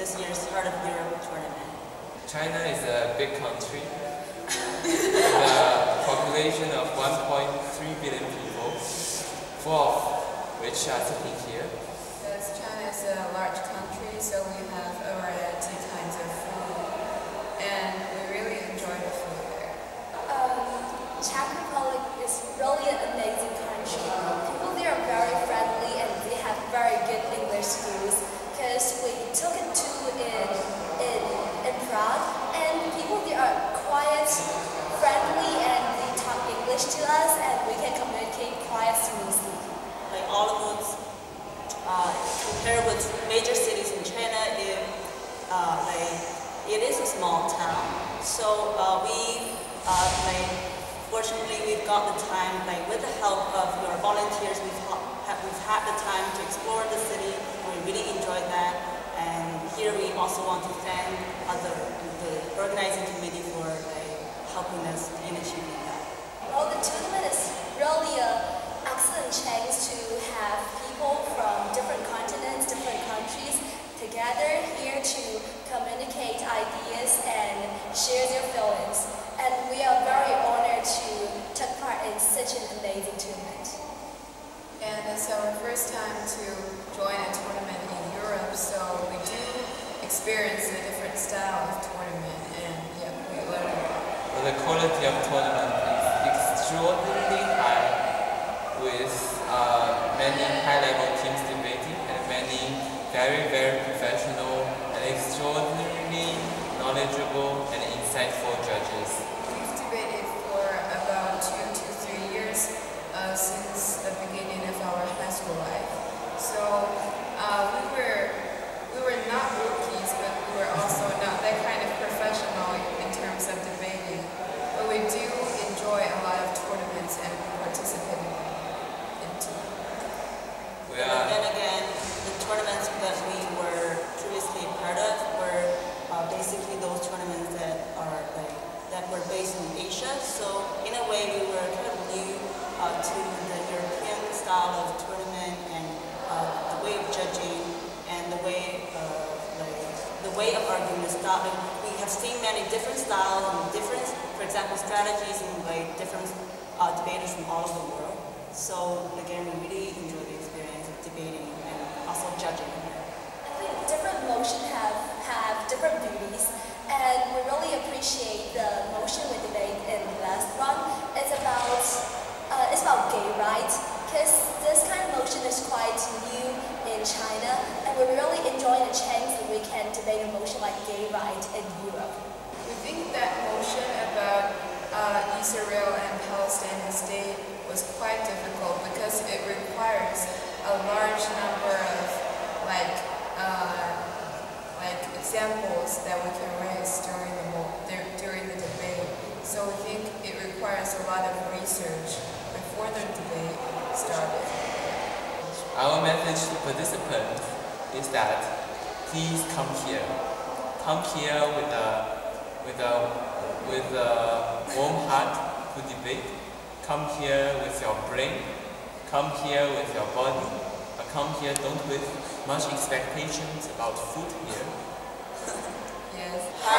this year's Heart of Europe tournament? China is a big country with a population of 1.3 billion people, 4 of which are sitting here. Yes, China is a large country, so we have a variety of kinds of food, and we really enjoy the food there. Czech Republic is really an amazing country. People there are very friendly and they have very good English schools because we took it to in Prague, and people there are quiet, friendly, and they talk English to us and we can communicate quite smoothly. Like Olomouc, compared with major cities in China, it is a small town. So fortunately, we've got the time, with the help of your volunteers, we've had the time to explore the city. We really enjoyed that. And here we also want to thank the organizing committee for helping us in achieving that. Well, the tournament is really an excellent chance to have people from different continents, different countries together here to communicate ideas and share their feelings. And we are very honored to take part in such an amazing tournament. And it's our first time to join a tournament in Europe, so we do experience a different style of tournament, and yeah, we learn a lot. Well, the quality of tournament is extraordinarily high, with many high-level teams debating and many very, very professional and extraordinarily knowledgeable and insightful judges. We've debated for about 2 to 3 years since the beginning of our high school life. So we were not rookies, but we were also not that kind of professional in terms of debating. But we do enjoy a lot of tournaments and participate in them. Then again, the tournaments that we were previously part of were basically those tournaments that were based in Asia. So in a way, we were kind of new to the European style of tournament and the way of judging and the way of arguing the style. We have seen many different styles and different, for example, strategies and different debaters from all over the world. So again, we really enjoy the experience of debating and also judging. I think different motions have different beauties, and we really appreciate the motion we debate in the last one. It's about gay rights, because this kind of motion is quite new in China, and we really enjoy the chance that we can debate a motion like gay rights in Europe. We think that motion about Israel and Palestinian state was quite difficult because it requires a large number of examples that we can raise during the debate. So we think it requires a lot of research before the debate started. Our message to participants is that please come here. Come here with a warm heart to debate. Come here with your brain. Come here with your body. But come here don't with much expectations about food here. Yes.